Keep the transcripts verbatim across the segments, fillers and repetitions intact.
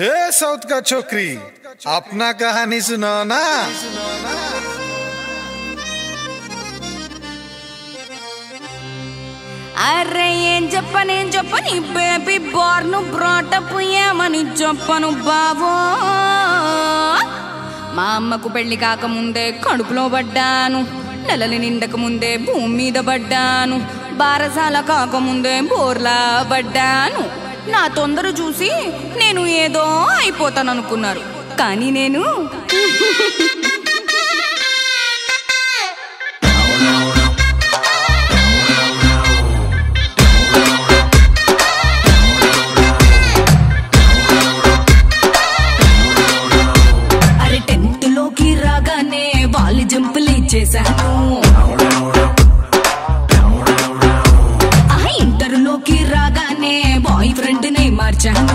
हे south का छोकरी, अपना कहानी सुनाओ ना। అరే ఏం చెప్పను ఏం చెప్పని బేబీ బార్ను బ్రాటప్ ఏమని చెప్పను బావో. మా అమ్మకు పెళ్లి కాకముందే కడుపులో పడ్డాను, నెలలు నిండక ముందే భూమి మీద పడ్డాను, బారసాల కాకముందే బోర్లా పడ్డాను. నా తొందర చూసి నేను ఏదో అయిపోతాననుకున్నారు, కానీ నేను జంపులు ఇచ్చేసాను, ఆ ఇంటర్లోకి రాగానే బాయ్ ఫ్రెండ్ ని మార్చాను,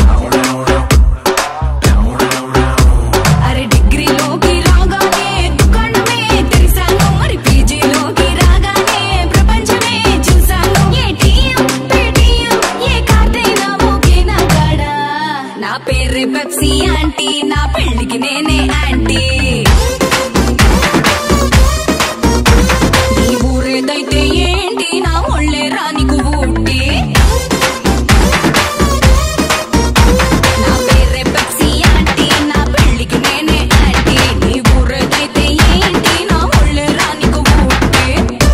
అరే డిగ్రీలోకి రాగానే దుకాణమే తెరిసాను, మరి పీజీలోకి రాగానే ప్రపంచమే చూసాను. ఏటీఎం పేటీఎం ఏ కార్డైనా ఓకేనా కాడా, నా పేరు పెప్సీ ఆంటీ, నా పెళ్లికి నేనే ఆంటీ. ఏదైతే ఏంటి నా ఒళ్ళే రానికు ఊటి, నా పేరే పెప్సీ ఆంటీ, నా పెళ్లికి నేనే ఆంటీ. నీ ఊరేదైతే ఏంటి నా ఒళ్ళే రానికు ఊటి.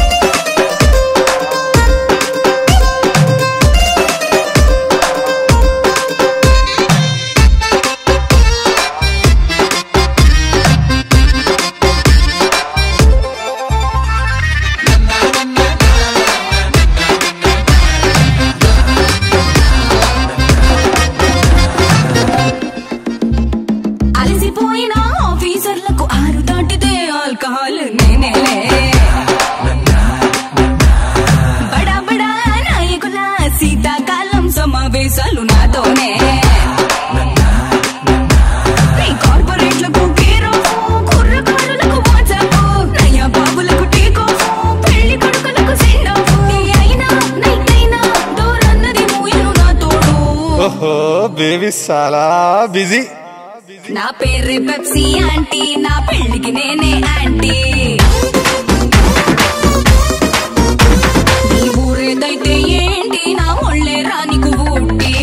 బడా బడా నాయకుల శీతాకాలం సమావేశాలు నాతోనే, కార్పొరేట్లకు కేరాఫ్, కుర్రకారులకు వాట్సాప్, నయ్యా బాబులకు టేక్ ఆఫ్, పెళ్లి కొడుకులకు సెండ్ ఆఫ్. అయినా నైట్ అయినా డోర్ అన్నది మూయను నా తోడు. ఓహో బేబీ చాలా బిజీ. నా పేరు పెప్సీ ఆంటీ, నా పెళ్లికి నేనే ఆంటీ. నీ ఊరేదైతే ఏంటి నా ఒళ్ళే రానికు ఊటి.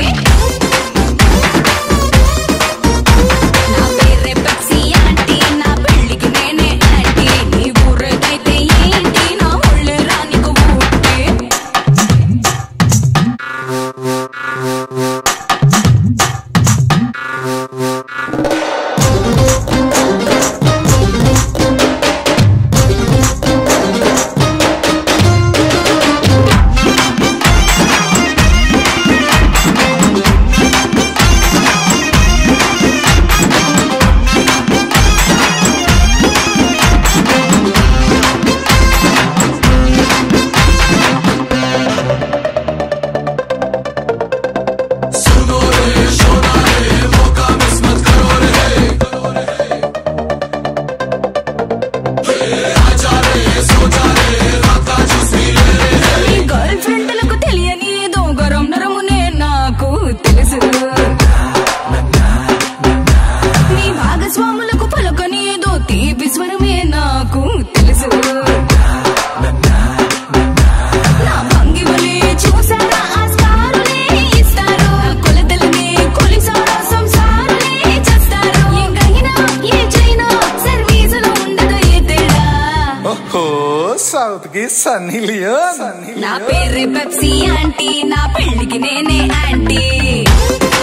నా పేరు పెప్సీ ఆంటీ, నా పెళ్లికి నేనే ఆంటీ. నీ ఊరేదైతే ఏంటి నా ఒళ్ళే రానికు ఊటి. साउथ की सनी लियोन। ना पेरे पेप्सी आंटी, ना पेल्लिकी नेने आंटी।